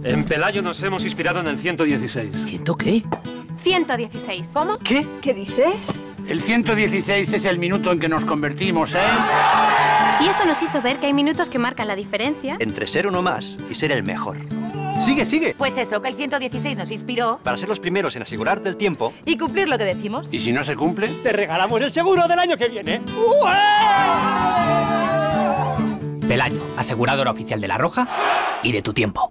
En Pelayo nos hemos inspirado en el 116. ¿Ciento qué? 116. ¿Cómo? ¿Qué? ¿Qué dices? El 116 es el minuto en que nos convertimos, ¿eh? Y eso nos hizo ver que hay minutos que marcan la diferencia. Entre ser uno más y ser el mejor. ¡Sigue, sigue! Pues eso, que el 116 nos inspiró. Para ser los primeros en asegurarte el tiempo. Y cumplir lo que decimos. ¿Y si no se cumple? ¡Te regalamos el seguro del año que viene! Pelayo, aseguradora oficial de La Roja y de tu tiempo.